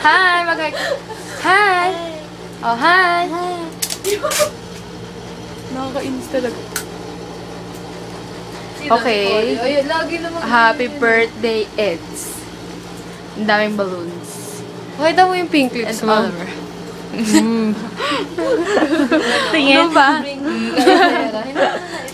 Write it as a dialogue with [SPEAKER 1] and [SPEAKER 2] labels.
[SPEAKER 1] Hi! Hi! Oh, hi! Nakakainis talaga. Okay.
[SPEAKER 2] Ayun, lagi naman.
[SPEAKER 1] Happy birthday, Eds. Ang daming balloons.
[SPEAKER 2] Pakita mo yung pink lips
[SPEAKER 1] And
[SPEAKER 2] mo.
[SPEAKER 1] Oliver. Tingin. Ano ba?